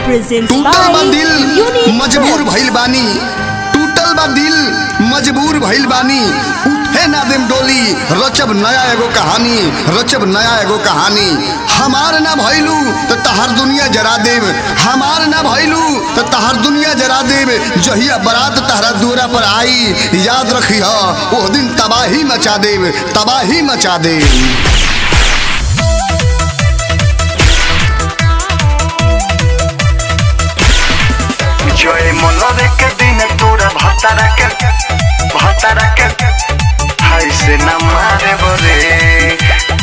टूटल बा दिल मजबूर भइल बानी, टूटल बा दिल मजबूर भइल बानी। उठे ना देम डोली, रचब नया एगो कहानी, रचब नया एगो कहानी। हमार ना भइलू तो तहार दुनिया जरा देव, हमार ना भइलू तो तहार दुनिया जरा देव। जहिया बारात तहरा दूरा पर आई, याद रखी वो दिन तबाही मचा देव, तबाही मचा देव। जय मनरे के दिन तोरा भतारा के हाय से न मारे बरे।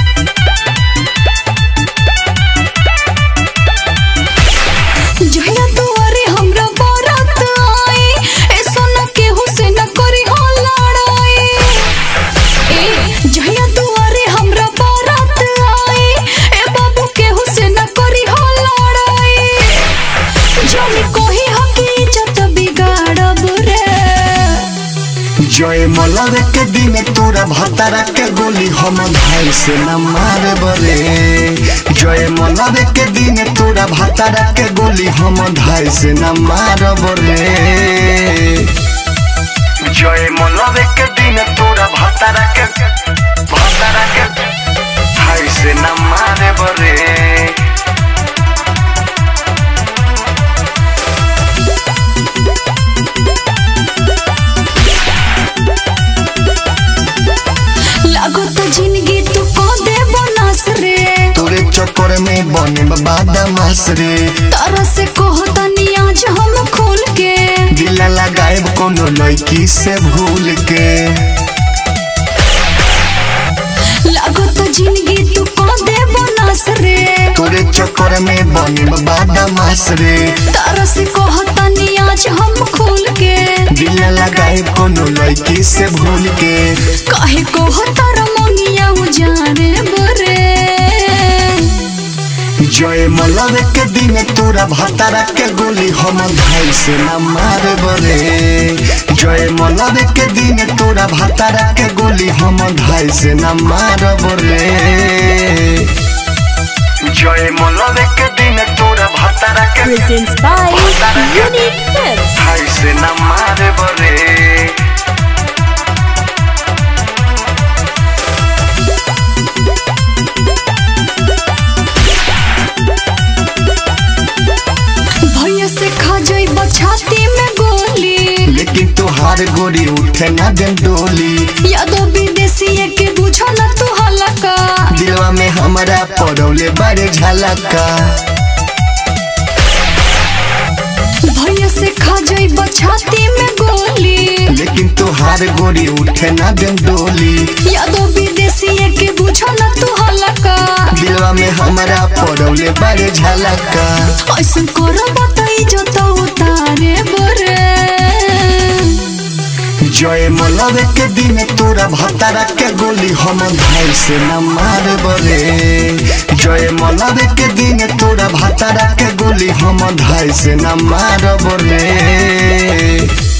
जहिया दुआरे हमरा बारात आई, ए सोना केहू से न करी हो लड़ाई। ए जहिया दुआरे हमरा बारात आई, ए बाबू केहू से न करी हो लड़ाई। जाने कोही इज्जत बिगाड़ब रे। जय मलरे के दिन तोरा भतारा के गोली हम भाई से न मारे बरे। जय मलरे के दिन तोरा भतारा के गोली हम भाई से न मारब रे। जय मलरे के दिन तोरा भतारा के भाई से न मारे बरे। जिंदगी तू को दे बनास रे, तोरे चक्कर में बने बदमाश रे। तारा से कहतनी आज हम खोल के, दिल लगाएब कोनो लड़की से भूल के। लागत जिंदगी तू को दे बनास रे, तोरे चक्कर में बने बदमाश रे। तारा से कहतनी आज हम खोल के, दिल लगाएब कोनो लड़की से भूल के। काहे कहता रमनिया उजारे बरे। जय मलरे के दिन तोरा भतारा के गोली हम भाई से न मारे बरे। जय मलरे के दिन तोरा भतारा के गोली हम भाई से न मारब रे। जय मलरे के दिन तोरा भतारा के भाई से न मारे बरे। छाती में गोली, लेकिन तुहार गोरी उठे ना दिन डोली। यादो विदेशी के बुझो न तू हलका, दिलवा में हमारा पड़ौले बड़े झलका। भैया से खा जाइब छाती में गोली, लेकिन तुहार गोरी उठे ना दिन डोली। यादो विदेशी के बुझो न तू हलका, दिलवा में हमारा पड़ौले बड़े झलका। ऐसा करो बताई जो तो उतारे बरे। जय मलरे के दिन तोरा भतारा के गोली हम भाई से न मारे बरे। जय मलरे के दिन तोरा भतारा के गोली हम भाई से न मारब रे।